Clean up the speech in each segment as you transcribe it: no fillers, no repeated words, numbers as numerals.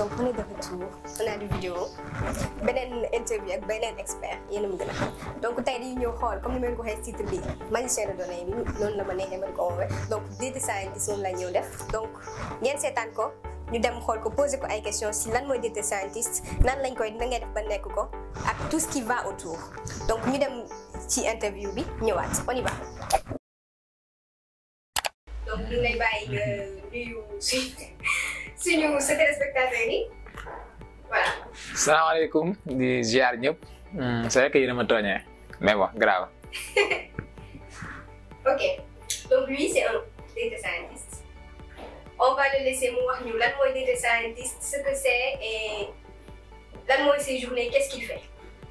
Donc on est de retour, on a des vidéos, beneen interview ak beneen expert yéen a ma gën a xam donc tey dañuy ñëw xool comme ni ma leen ko waxee titre bi magicien de données bi noonu la ma neexee ma di ko woowee donc data scientist moom la ñëw def donc ngeen seetaan ko ñu dem xool ko poser ko ay questions si lan mooy data scientist nan lañ koy na ngay def ba nekk ko ak tout ce qui va autour donc ñu dem ci interview bi ñëwaat on y va. Donc ñu ngi lay bàyyi nga nuyu suñu sa téléspectateurs yi voilà. salaamaaleykum di ziar ñëpp c'est vrai que yéen a ma tooñee mais bon grave. Ok donc lui c'est un data scientist on va le laisser mu wax ñu lan mooy data scientist ce que c'est et lan mooy ses journées qu'est-ce qu'il fait.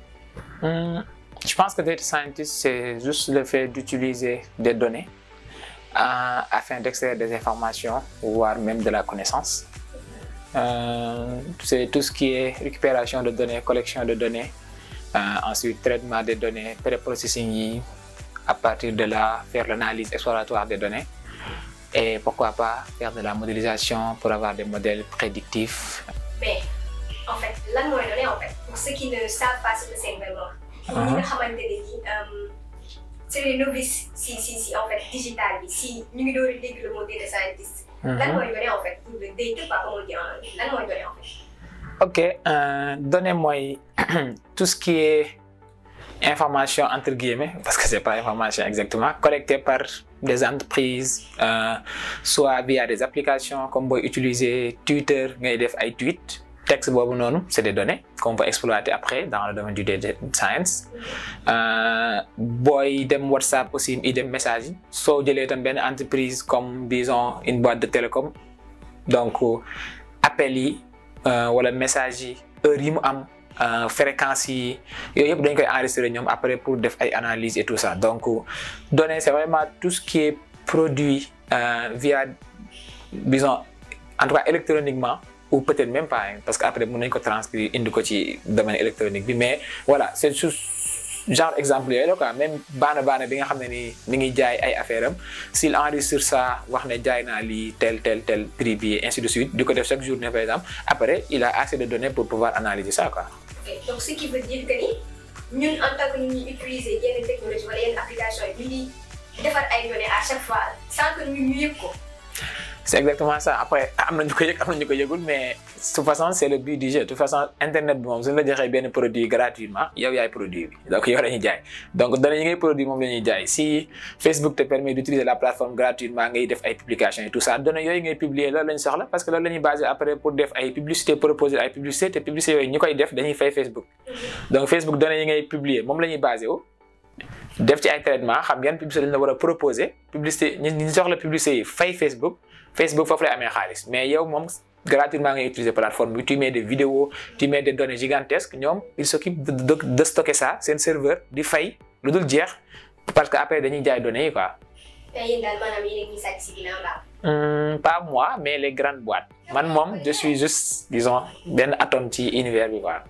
Je pense que data scientist c'est juste le fait d'utiliser des données afin d'extraire des informations voire même de la connaissance. C'est tout ce qui est récupération de données, collection de données, ensuite traitement des données, pré-processing, à partir de là faire l'analyse exploratoire des données et pourquoi pas faire de la modélisation pour avoir des modèles prédictifs. Mais en fait, lan mooy données en fait pour ceux qui ne savent pas ce que c'est vraiment. ñi nga xamante ne nii c'est les novices si en fait digital bi si ñu ngi door a dégg le mot data scientist. Lan mooy données en fait pour le data pas comment dire lan mooy données en fait. Ok données mooy tout ce qui est information entre guillemets parce que c'est pas information exactement collectée par des entreprises soit via des applications comme booy utiliser Twitter ngay def ay tweets. Texte boobu noonu c'est des données qu'on peut exploiter après dans le domaine du data science booy dem WhatsApp aussi i dem message yi soo jëlee tam benn entreprise comme disons une boîte de télécom donc appels yi wala message yi heure yi mu am fréquence yi yooyu yëpp dañ koy enregistrer ñoom après pour def ay analyses et tout ça donc données c'est vraiment tout ce qui est produit via disons en tout cas électroniquement ou peut-être même pas parce que après mën nañu ko transcrire indi ko ci domaine électronique bi mais voilà c'est juste genre exemple yooyu la quoi même baana bi nga xam ne ni mi ngi jaay ay affaire am s'il enregistre ça wax ne jaay naa lii tel prix bi ainsi de suite di ko def chaque journée par exemple après il a assez de données pour pouvoir analyser ça quoi. Okay. Donc ce qui veut dire que ni ñun en tant que ñu ñuy utiliser yenn technologie wala yenn application yi ñu ngi defar ay données à chaque fois sans que ñu yëg ko. C'est exactement ça après am na ñu ko yëg am na ñu ko yëgul mais de toute façon c'est le but du jeu de toute façon internet bi moom suñu la joxee benn produit gratuitement yow yaay produit bi donc yow la ñuy jaay donc données yi ngay produit moom la ñuy jaay si Facebook te permet d'utiliser la plateforme gratuitement ngay def ay publications et tout ça données yooyu ngay publier loolu la ñu soxla parce que loolu la ñuy basé après pour def ay publicité proposer ay publicité te publicité yooyu ñi koy def dañuy fay Facebook donc Facebook données yi ngay publier moom la ñuy basé wu def ci ay traitement xam yan publicité lañ la war a proposer publicité ñi soxla publicité yi fay Facebook foofu lay amee xaalis mais yow moom gratuitement ngay utiliser plateforme bi tu mets des vidéos tu mets des données gigantesques ñoom ils s'occupent de stocker ça seen serveur di fay lu dul jeex parce que après dañuy jaay données yi quoi. te yéen daal maanaam yéen a ngi sàcc si ginnaaw daal. Pas moi mais les grandes boîtes man moom je suis juste disons benn atome ci univers bi quoi.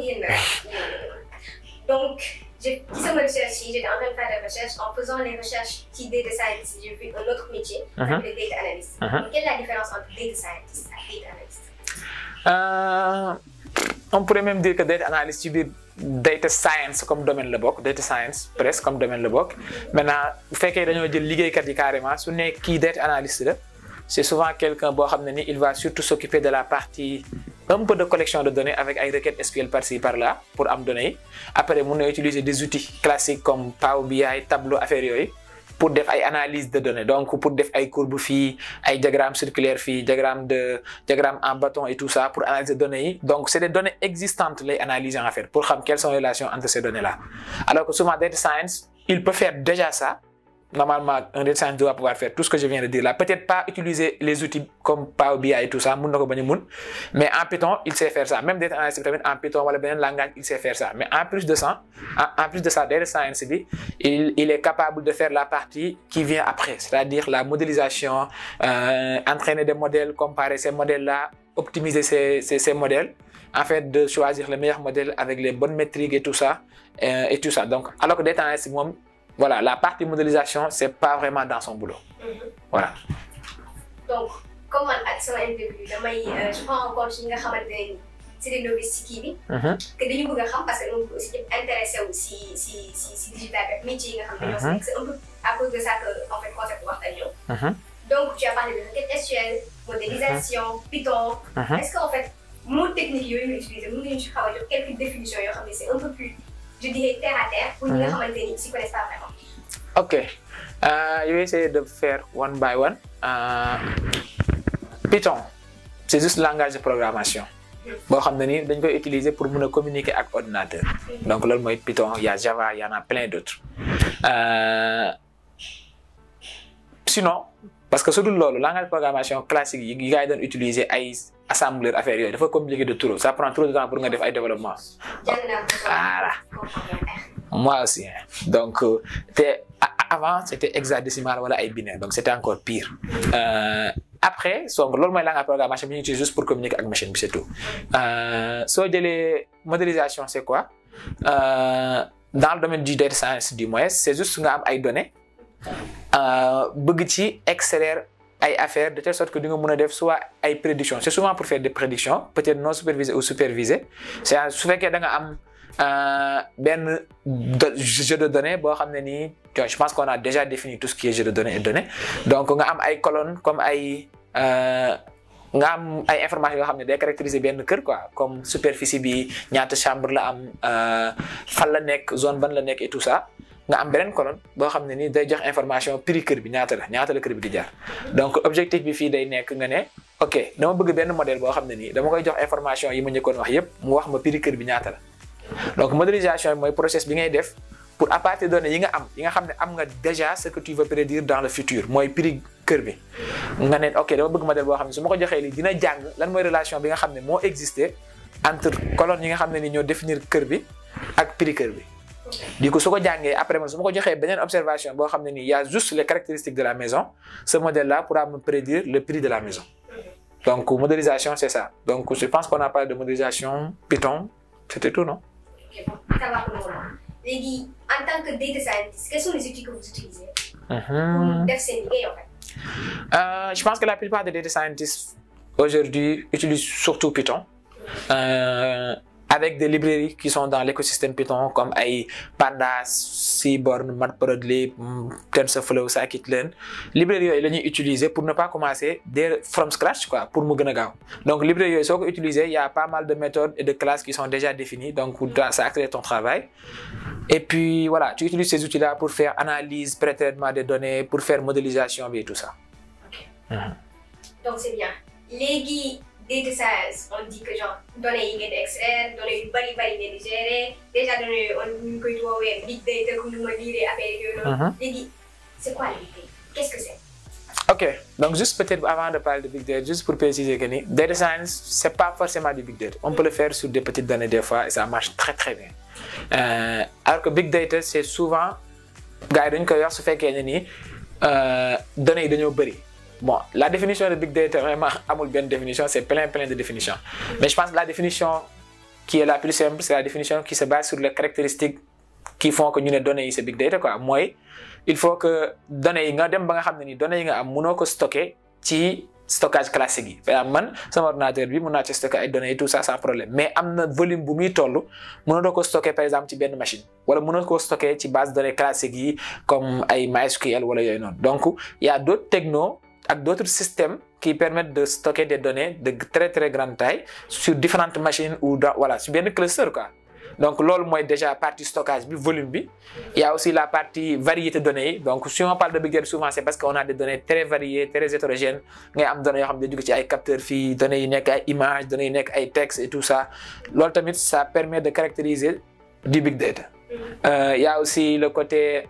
Donc ci sama recherche yi j'étais en train de faire des recherches en faisant les recherches ci data scientist j'ai vu un autre métier. avec le data analyst. Donc quelle est la différence entre data scientist ak data analyst. On pourrait même dire que data analyst ci biir data science comme domaine la bokk data science presque comme domaine la bokk maintenant bu fekkee dañoo jël liggéeykat yi carrément su nekk kii data analyst la c'est souvent quelqu'un boo xam ne ni il va surtout s'occuper de la partie un peu de collection de données avec ay requêtes SQL par-ci par-là pour am données yi après mun na utiliser des outils classiques comme Power BI Tableau affaire yooyu pour def ay analyse de données donc pour def ay courbes fii ay diagrammes circulaires fii diagramme en bâton et tout ça pour analyser données yi donc c'est des données existantes lay analyser en fait pour xam quelles sont les relations entre ces données là alors que souvent data science il peut faire déjà ça. Normalement, un data scientist doit pouvoir faire tout ce que je viens de dire là. Peut-être pas utiliser les outils comme Power BI et tout ça, mais en Python, il sait faire ça. Même data analyst en Python ou le langage, il sait faire ça. Mais en plus de ça, data science, il est capable de faire la partie qui vient après, c'est-à-dire la modélisation, entraîner des modèles, comparer ces modèles-là, optimiser ces modèles, en fait, de choisir le meilleur modèle avec les bonnes métriques et tout ça. Donc, alors que data analyst, voilà, la partie modélisation, c'est pas vraiment dans son boulot. Voilà. Donc, comme man ak sama interview damay je prends en compte ñi nga xamante ne c'est des novices ci kii bi. que dañu bëgg a xam parce que ñoom aussi ñëpp intéressé wu si digital ak métier yi nga xam ne ñoo si nekk c'est un peu à cause de ça que en fait concept waxtaan ñëw. Donc tu as parlé de requête SQL, modélisation, Python. Est-ce qu'en fait mots techniques yooyu nga utilisé mën nañu ci xaw a jox quelques définitions yoo xam ne c'est un peu plus je dirais terre à terre pour ñi nga xamante ni s'y connaissent pas vraiment. Ok, je vais essayer de faire one by one. Python, c'est juste le langage de programmation. Boo xam ne ni dañ koy utiliser pour mën a communiquer ak ordinateur. Donc loolu mooy Python, il y a Java, il y en a plein d'autres. Sinon, parce que su dul loolu langage de programmation classique yi gars yi doon utiliser ay assembleur affaire yooyu dafa compliqué de trop, ça prend trop de temps pour nga def ay développement. Voilà. Moi aussi. Donc avant c'était hexadécimal wala ay binaire, donc c'était encore pire. Après so loolu mooy langage de programmation bi ñu utilise juste pour communiquer ak machine bi c'est tout. Soo jëlee modélisation c'est quoi? Dans le domaine du data science du moins c'est juste nga am ay données bëgg ci extraire ay affaires de telle sorte que di nga mën a def soit ay prédictions c'est souvent pour faire des prédictions peut-être non supervisées ou supervisées c'est su fekkee da nga am benn jeu de données boo xam ne nii je pense qu'on a déjà défini tout ce qui est jeu de données et données donc nga am ay colonnes comme ay nga am ay informations yoo xam ne day caractériser benn kër quoi comme superficie bi ñaata chambre la am fan la nekk zone ban la nekk et tout ça nga am beneen colonne boo xam ne ni day jox information prix kër bi ñaata la kër bi di jar donc objectif bi fii day nekk nga ne ok dama bëgg benn modèle boo xam ne nii dama koy jox information yi ma njëkkoon wax yépp mu wax ma prix kër bi ñaata la donc modélisation bi mooy process bi ngay def pour à partir de données yi nga xam ne am nga déjà ce que tu veux prédire dans le futur mooy prix kër bi nga ne ok dama bëgg modèle boo xam ne su ma ko joxee lii dina jàng lan mooy relation bi nga xam ne moo existé entre colonnes yi nga xam ne ni ñoo définir kër bi ak prix kër bi. Du coup su ko jàngee après man su ma ko joxee beneen observation boo xam ne nii y a juste les caractéristiques de la maison ce modèle là pourra me prédire le prix de la maison. Donc modélisation c'est ça. Donc je pense qu'on a parlé de modélisation Python, c'était tout, non? Ok, bon, ça va pour le moment. Léegi, en tant que data scientist, quels sont les outils que vous utilisez pour faire ces liggéey en fait? Je pense que la plupart des data scientists aujourd'hui utilisent surtout Python. Avec des librairies qui sont dans l'écosystème Python comme ay Pandas, Seaborn, Matplotlib, TensorFlow, Scikit-learn. Librairies yooyu la ñuy utiliser pour ne pas commencer from scratch quoi pour mu gën a gaaw. Donc librairies yooyu soo ko utiliser il y a pas mal de méthodes et de classes qui sont déjà définies donc ça accélère ton travail. Et puis voilà, tu utilises ces outils-là pour faire analyse, pré-traitement des données, pour faire modélisation et tout ça. Ok. Donc c'est bien. Léegi data science, on dit que genre données yi ngeen di extraire, données yu bari ngeen di gérer, déjà données on ñu koy woowee big data comme ni ma liiree affaire yooyu noonu. Léegi c'est quoi le big data? Qu'est-ce que c'est? Ok, donc juste peut-être avant de parler de big data, juste pour préciser que ni data science c'est pas forcément du big data. On peut le faire sur des petites données des fois et ça marche très très bien. Alors que big data c'est souvent gars yi dañu koy wax su fekkee ne ni données yi dañoo bari. Bon, la définition de big data vraiment amul benn définition, c'est plein de définitions. Mais je pense que la définition qui est la plus simple, c'est la définition qui se base sur les caractéristiques qui font que ñu ne données yi c'est big data quoi. Mooy il faut que données yi nga dem ba nga xam ne ni données yi nga am mënoo ko stocker ci stockage classique yi. Par exemple man sama ordinateur bi mën naa ci stocker ay données yi tout ça sans problème mais am na volume bu muy toll mënoo ko stocker par exemple ci benn machine wala mënoo ko stocker ci base de données classiques yi comme ay MySQL wala yooyu noonu. Donc il y a d'autres technos ak d'autres systèmes qui permettent de stocker des données de très grande taille sur différentes machines ou voilà sur benn cluster quoi. Donc loolu mooy déjà partie stockage bi volume bi. Il y a aussi la partie variété données yi donc si on parle de big data souvent c'est parce qu'on a des données très variées très hétérogènes ngay am données yoo xam ne jóge ci ay capteurs fii données yi nekk ay images données yi nekk ay textes et tout ça loolu tamit ça permet de caractériser du big data. Il y a aussi le côté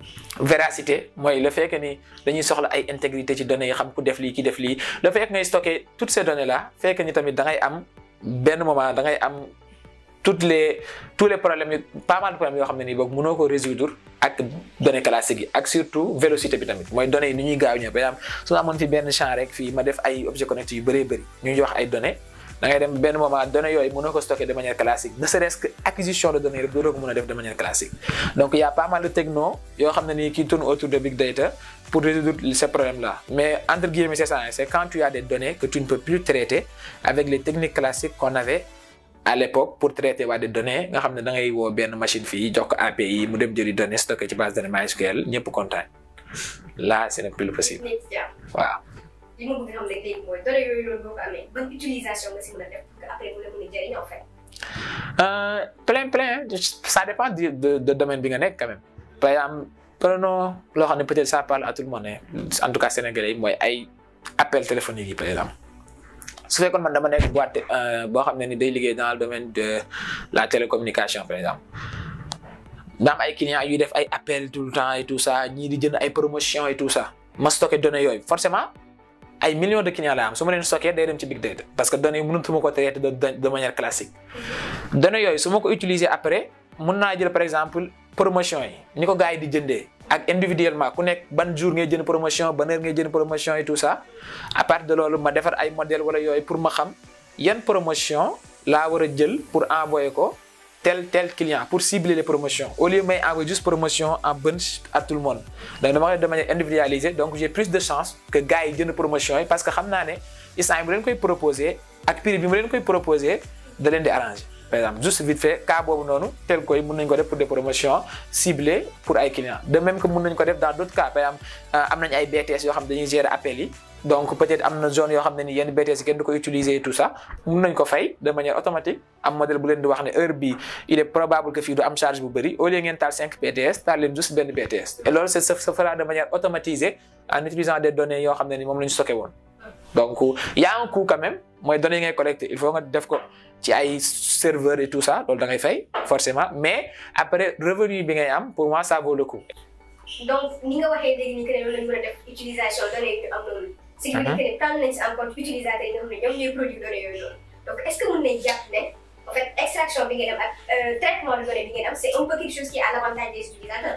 véracité mooy le fait que ni dañuy soxla ay intégrité ci données yi xam ku def lii ki def lii le fait que ngay stocker toutes ces données là fait que ni tamit da ngay am benn moment da ngay am tous les problèmes yi pas mal de problèmes yoo xam ne nii boog mënoo ko résoudre ak données classiques yi ak surtout vélocité bi tamit mooy données yi ni ñuy gaaw ñëw par exemple su ma amoon fi benn champ rek fii ma def ay objets connectés yu bëree bëri ñu wax ay données da ngay dem benn moment données yooyu mënoo ko stocker de manière classique ne serait-ce que acquisition de données rek doo ko mën a def de manière classique. Donc il y a pas mal de techno yoo xam ne nii qui tournent autour de big data pour résoudre ces problèmes là, mais entre guillemets c'est ça, c'est quand tu as des données que tu ne peux plus traiter avec les techniques classiques qu'on avait à l'époque pour traiter des données nga xam ne da ngay woo benn machine fii jox ko API mu dem jëli données stocké ci base de données MySQL ñëpp content. Là c'est plus possible. waaw. li ma bëgg xam ne léegi mooy données yooyu noonu boo ko amee ban utilisation nga si mën a def pour que après mu la mën a jëriñ en fait. Plein ça dépend de domaine bi nga nekk quand même. Par exemple prenons loo xam ne peut-être ça parle à tout le monde en tout cas sénégalais yi mooy ay appel téléphonique yi par exemple. su fekkoon man dama nekk boîte boo xam ne ni day liggéey dans le domaine de la télécommunication par exemple daam ay clients yuy def ay appels tout le temps et tout ça ñii di jënd ay promotions et tout ça ma stocké données yooyu forcément ay millions de clients la am su ma leen stocké day dem ci big data parce que données yi mënatuma ko traiter de manière classique. Données yooyu su ma ko utiliser après mën naa jël par exemple promotion yi ni ko gars yi di jëndee ak individuellement ku nekk ban jour ngay jënd promotion ban heure ngay jënd promotion et tout ça à partir de loolu ma defar ay modèle wala yooyu pour ma xam yan promotion laa war a jël pour envoyer ko tel client pour cibler les promotions au lieu may envoyer juste promotion en bunch à tout le monde. Donc dama koy de manière individualisée, donc j'ai plus de chance que gars yi jënd promotion yi parce que xam naa ne instant bu leen koy proposer ak prix bi mu leen koy proposer da leen di arranger. Par exemple juste vite fait cas boobu noonu tel koy mën nañ ko def pour des promotions ciblées pour ay clients. De même que mën nañ ko def dans d'autres cas par exemple am nañ ay BTS yoo xam dañuy gérer appels yi donc peut-être am na zone yoo xam ne ni yenn BTS yi kenn du ko utiliser et tout ça mën nañ ko fay de manière automatique am modèle bu leen di wax ne heure bi il est probable que fii du am charge bu bëri au lieu ngeen taal 5 BTS taal leen juste benn BTS et loolu se fera de manière automatisée en utilisant des données yoo xam ne ni moom la ñu stocké woon. Donc il y a un coût quand même mooy données yi ngay collecté il faut nga def ko ci ay serveurs et tout ça loolu da ngay fay forcément mais après revenu bi ngay am pour moi ça vaut le coup. Donc ni nga waxee léegi nii que ne loolu lañ mën a def utilisation données yi am noonu. ce qui veut dire que ne prendre nañ si en compte utilisateurs yi nga xam ne ñoom ñooy produit données yooyu noonu donc est-ce que mën nañ jàpp ne en fait extraction bi ngeen am ak traitement de données bi ngeen am c'est un peu quelque chose qui est à l'avantage des utilisateurs.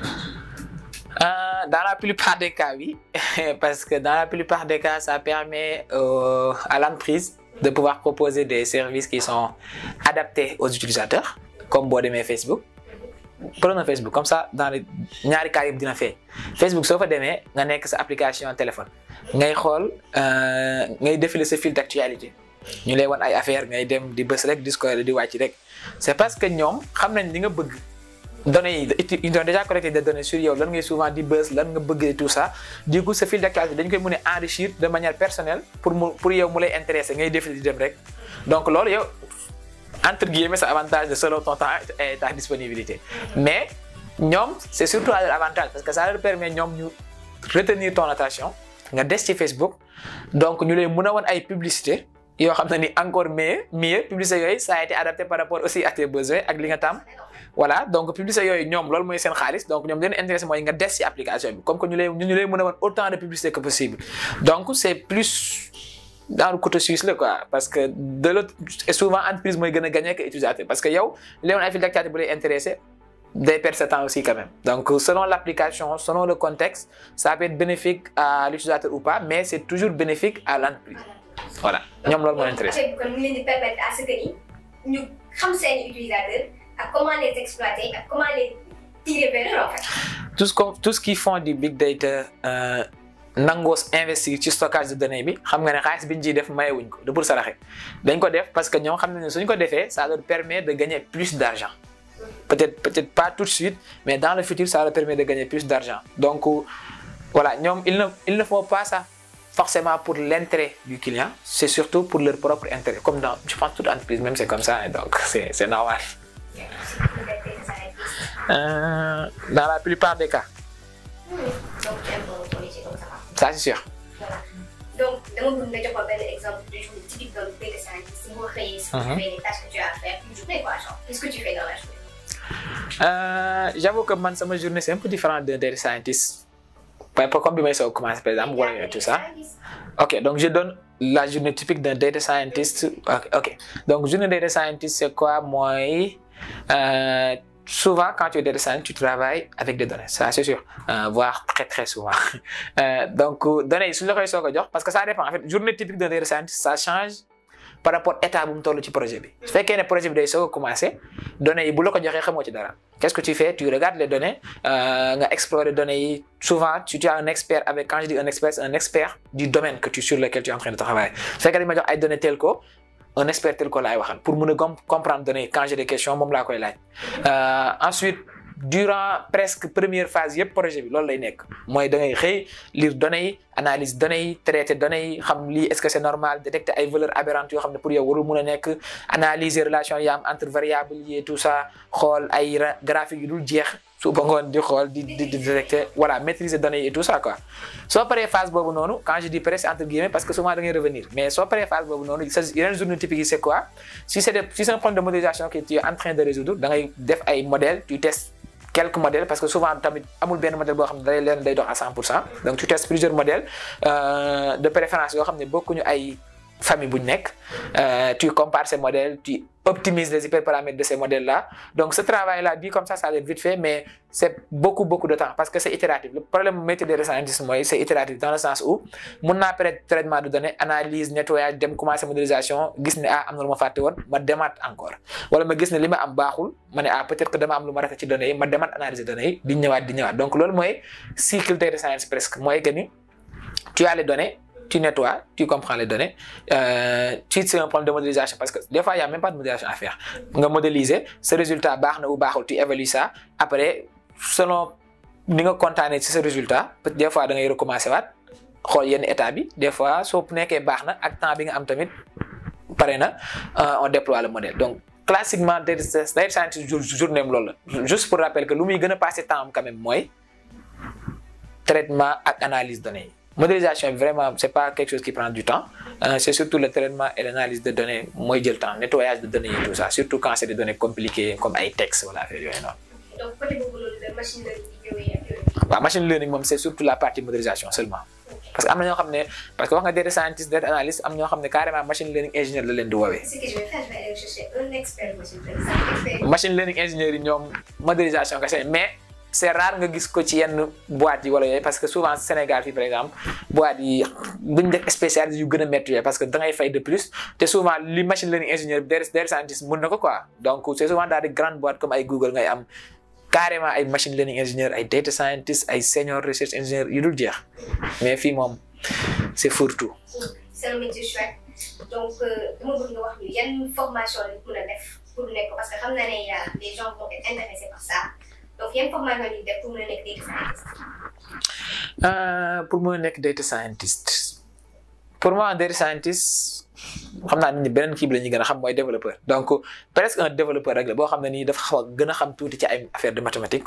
Dans la plupart des cas oui parce que dans la plupart des cas ça permet à l'entreprise de pouvoir proposer des services qui sont adaptés aux utilisateurs comme boo demee Facebook. Prenons Facebook comme ça dans les ñaari cas yëpp dina fee Facebook soo fa demee nga nekk sa application téléphone ngay xool ngay défiler sa fil d'actualité ñu lay wan ay affaires ngay dem di bës rek di scroller di wàcc rek c'est parce que ñoom xam nañ li nga bëgg données yi ils ont déjà collecté des données sur yow lan ngay souvent di bës lan nga bëgg et tout ça du coup sa fil d'actualité dañ koy mën a enrichir de manière personnelle pour yow mu lay intéresser ngay défiler di dem rek donc loolu yow entre guillemets c'est avantage de selon ton temps et ta disponibilité mais ñoom c'est surtout à leur avantage parce que ça leur permet ñoom ñu retenir ton attention nga des ci Facebook donc ñu lay mën a wan ay publicité yoo xam ne ni encore mieux publicité yooyu ça a été adapté par rapport aussi à tes besoins ak li nga tam voilà donc publicité yooyu ñoom loolu mooy seen xaalis donc ñoom leen intéressé mooy nga des ci application bi comme que ñu lay mën a wan autant de publicité que possible donc c'est plus dans le côté suisse là quoi parce que de l'autre et souvent entreprise mooy gën a gagner que utilisateur parce que yow li woon ay fil d'actualité bu lay intéressé day perdre ce temps aussi quand même donc selon l'application selon le contexte ça peut être bénéfique à l'utilisateur ou pas mais c'est toujours bénéfique à l'entreprise voilà ñoom loolu moo intéressé. kon mu leen di permettre à ce que ni ñu xam seen utilisateurs ak comment les exploiter ak comment les tirer vers eux en fait. tout ce qui font du big data. Nangoo investir ci stockage de données bi xam nga ne xaalis bi ñu ciy def mayewuñ ko de pour saraxe dañ ko def parce que ñoom xam nañ ne suñ ko defee ça leur permet de gagner plus d'argent peut-être pas tout de suite mais dans le futur ça leur permet de gagner plus d'argent donc voilà ñoom ils ne font pas ça forcément pour l'intérêt du client c'est surtout pour leur propre intérêt comme dans je pense toute entreprise même c'est comme ça donc c'est normal dans la plupart des cas. Ça c'est sûr. Voilà. Donc, dama bëgg nga jox ko benn exemple de journée typique d'un data scientist si boo xëyee si tu fais les tâches que tu as à faire une journée quoi genre qu'est-ce que tu fais dans la journée. J'avoue que man sama journée c'est un peu différent d'un data scientist. Comme bi may soog commencer par exemple wala tout ça. Ok donc je donne la journée typique d'un data scientist. Ok donc journée data scientist c'est quoi mooy souvent, quand tu es data scientist, tu travailles avec des données, ça c'est sûr, voire très souvent. Donc, données, parce que ça dépend. En fait, journée typique d'un data scientist, ça change par rapport état bu mu toll ci projet bi su fekkee ne projet bi day soog a commencé données yi bu la ko joxee xamoo ci dara qu'est-ce que tu fais tu regardes les données nga explorer données yi souvent tu as un expert avec quand je dis un expert c'est un expert du domaine que sur lequel tu es en train de travailler su fekkee dañ ma jox ay données telco un expert telco laay waxal pour mën a comprendre données yi quand j'ai des questions moom laa koy laaj ensuite durant presque première phase yëpp projet bi loolu lay nekk mooy da ngay xëy lire données yi analyse données yi traiter données yi xam lii est-ce que c'est normal détecter ay valeurs aberrantes yoo xam ne pour yow warul mën a nekk analyser relation yi am entre variables yi et tout ça xool ay graphiques yu dul jeex suba ngoon di xool di détecter voilà maîtriser données yi et tout ça quoi soo paree phase boobu noonu quand je dis presse entre guillemets parce que souvent da ngay revenir mais soo paree phase boobu noonu sa yeneen journée typique yi c'est quoi si c'est un problème de modélisation que tu es en train de résoudre da ngay def ay modèles tu testes quelques modèles parce que souvent tamit amul benn modèle boo xam ne day leen day dox à 100% donc tu testes plusieurs modèles de préférence yoo xam ne bokkuñu ay famille bu ñu nekk tu compares ces modèles tu optimises les hyperparamètres de ces modèles là donc ce travail là dit comme ça a l'air vite fait mais c'est beaucoup de temps parce que c'est itératif le problème métier de data scientist mooy c'est itératif dans le sens où mun naa peut-être traitement de données analyse nettoyage dem commencer modélisation gis ne am na lu ma fàtte woon ma demaat encore wala ma gis ne li ma am baaxul ma ne peut-être que dama am lu ma rafet ci données yi ma demaat analyser données yi di ñëwaat donc loolu mooy cycle data science presque mooy que ni tu as les données tu nettoies, tu comprends les données. C'est un problème de modélisation parce que des fois, il n'y a même pas de modélisation à faire. On va modéliser, ce résultat, tu évalues ça. Après, selon ce que tu ce résultat, des fois, tu vas recommencer à faire une étape. Des fois, si tu as un temps, on déploie le modèle. Donc, classiquement, data scientist journée juste pour rappeler que ce qui passe temps quand même moins traitement et analyse de données. Modélisation, vraiment, c'est pas quelque chose qui prend du temps. C'est surtout le traitement et l'analyse de données, moi, j'ai le temps, nettoyage de données et tout ça. Surtout quand c'est des données compliquées comme les textes, voilà. Donc, peut-être que machine learning, machine learning, c'est surtout la partie modélisation seulement. Parce que quand on a data scientist, data analyst, on a carrément machine learning engineer de l'endroit. Ce que je vais faire, je vais aller chercher un expert machine learning. Machine learning engineer, ils ont modélisation, mais c'est rare nga gis ko ci yenn boîte yi wala yooyu parce que souvent Sénégal fii par exemple boîte yi duñ def spécialisé yu gën a métti parce que da ngay fay de plus te souvent li machine learning ingénieur data scientist mën na ko quoi donc c'est souvent dans des grandes boîtes comme ay Google ngay am carrément ay machine learning ingénieur ay data scientist ay senior research engineer yu dul jeex mais fii moom c'est fourre-tout. C'est un métier chouette donc dama bëgg nga wax ñu yan formation lañ mën a def pour nekk parce que xam naa ne y a des gens vont être intéressés par ça. Donc, il y a une formation pour me data scientist. Pour me data scientist. Pour moi, un data scientist, je sais que qui est développeur. Donc, presque un développeur, je sais que tout affaire de mathématiques.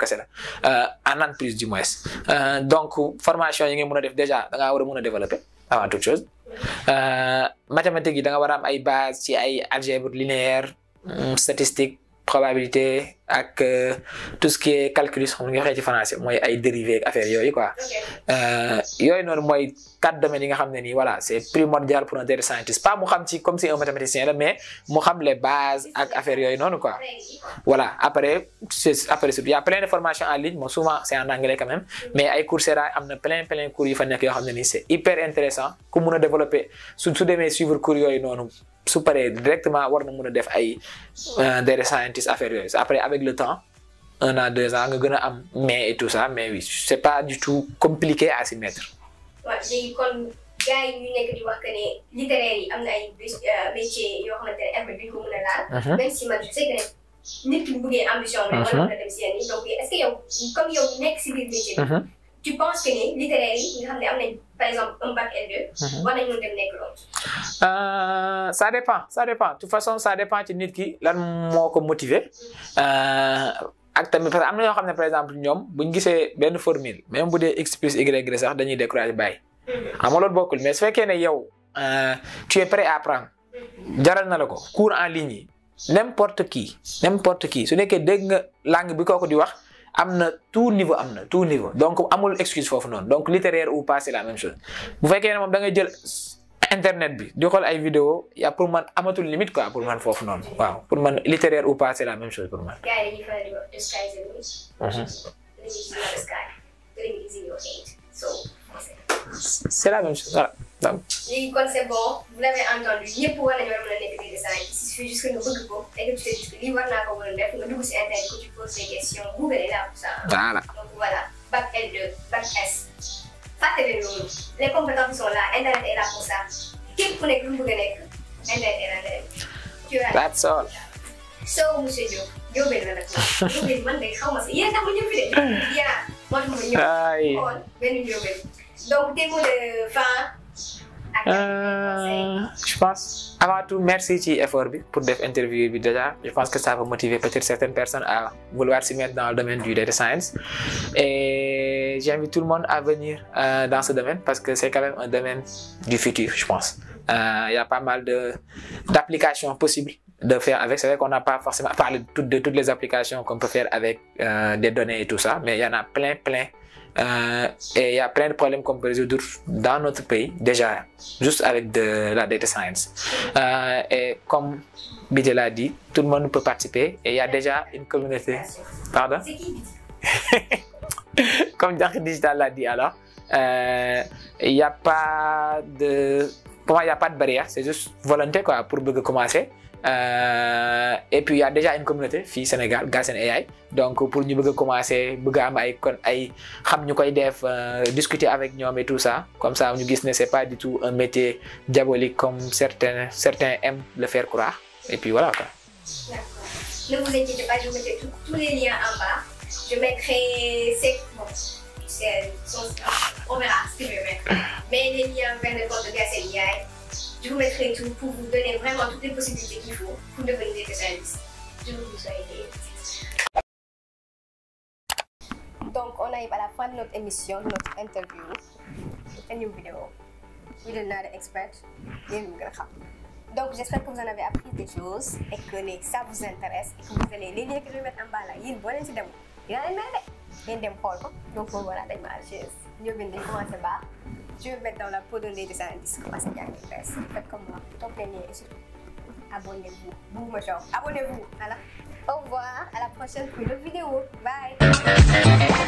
En plus du moins. Donc, formation, déjà, tu développer avant toute chose. Mathématiques, tu as des bases, algèbre linéaire, statistique. Probabilité avec tout ce qui est calculus xam nga xé ci français moy ay dérivés affaire yoy quoi yoy non moy quatre domaines yi nga xamné ni voilà c'est primordial pour un data scientist pas mu xam ci comme si un mathématicien là mais mu xam les bases ak affaire yoy non quoi voilà après il y a plein de formations en ligne bon souvent c'est en anglais quand même mais ay Coursera amna plein cours yi fa nek yo xamné ni c'est hyper intéressant ku mëna développer su démé suivre cours yoy non su paree directement war na mën a def ay data scientist affaire yooyu après avec le temps 1 an 2 ans nga gën a am mais et tout ça mais oui c'est pas du tout compliqué à s'y mettre. waaw léegi kon gars yi ñu nekk di wax que ne littéraire yi am na ay métiers yoo xamante ne effet duñ ko mën a laal. même si man je sais que ne nit ki bu bëggee ambition bi war na dem si yenn yi donc est-ce que yow comme yow nekk si biir métier bi. Tu penses que les littéraires yi nga xam ne am nañ par exemple un bac L2 war nañu dem nekk loolu. Ça dépend de toute façon ça dépend ci nit ki lan moo ko motiver ak tamit parce que am na ñoo xam ne par exemple ñoom bu ñu gisee benn formule même bu dee x plus y sax dañuy décourager bàyyi. xam nga loolu bokkul mais su fekkee ne yow tu es prêt à apprendre jaral na la ko cours en ligne yi n'importe qui su nekkee dégg nga langue bi kooku di wax. amna tout niveau donc amul excuse foofu noonu donc littéraire ou pas c'est la même chose bu fekkee ne moom da ngay jël internet bi di xool ay vidéo ya pour man amatul limite quoi pour man foofu noonu waaw pour man littéraire ou pas c'est la même chose pour man. gars yi dañuy faral di wax the sky is the limit. C'est la même chose voilà. Donc, c'est bon, vous l'avez entendu, il n'y a pas de data scientist. Il suffit juste que nous regroupons et que tu te dis que l'IVAR n'a pas besoin d'être, nous aussi Internet, que tu poses des questions, Google est là pour ça. Voilà. Donc voilà, bac L2, bac S. Faites-le nous. Les compétences sont là, Internet est là pour ça. Qui connaît que vous connaissez Internet est là. That's all. So, Monsieur Diop, Diop est là. Diop est là, mais comment c'est? Il y a un peu de vidéo. Il y a, moi je me dis, ben Diop. Donc, des mots de fin. Je pense, avant tout, merci ci effort bi pour def interview bi déjà. Je pense que ça va motiver peut-être certaines personnes à vouloir s'y mettre dans le domaine du data science. Et j'invite tout le monde à venir dans ce domaine parce que c'est quand même un domaine du futur, je pense. Il y a pas mal d'applications possibles de faire avec. C'est vrai qu'on n'a pas forcément parlé de toutes les applications qu'on peut faire avec des données et tout ça, mais il y en a plein. Et il y a plein de problèmes qu'on peut résoudre dans notre pays déjà juste avec de la data science. Et comme Bidje l'a dit, tout le monde peut participer et il y a déjà une communauté. Pardon? C'est qui? Comme Dark Digital l'a dit alors, il n'y a pas de... Pour moi, il n'y a pas de barrière, c'est juste volonté quoi, pour commencer. Et puis il y a déjà une communauté fii Sénégal Galsen AI, donc pour ñu bëgg commencer bëgg am ay xam ñu koy def discuter avec ñoom et tout ça, comme ça ñu gis ne c'est pas du tout un métier diabolique comme certains aiment le faire croire, et puis voilà quoi. D'accord. Ne vous inquiétez pas, je vous mettrai tous les liens en bas. Je mettrai on verra ce que je vais mettre. Mais les liens vers le compte de Galsen AI, je vous mettrai tout pour vous donner vraiment toutes les possibilités qu'il faut pour devenir data scientist. Je vous souhaite. Donc, on arrive à la fin de notre émission, de notre interview. Une nouvelle vidéo. With another expert. Donc, j'espère que vous en avez appris des choses et que ça vous intéresse et que vous allez les liens que je vais mettre en bas là. Il y a une bonne idée. Il y a une idée. Donc, voilà, je vais commencer bas. Je vais mettre dans la peau de data scientist. Commencez à gagner. Faites comme moi. Toppez et surtout, abonnez-vous. Abonnez-vous. Voilà. Au revoir. À la prochaine pour une autre vidéo. Bye.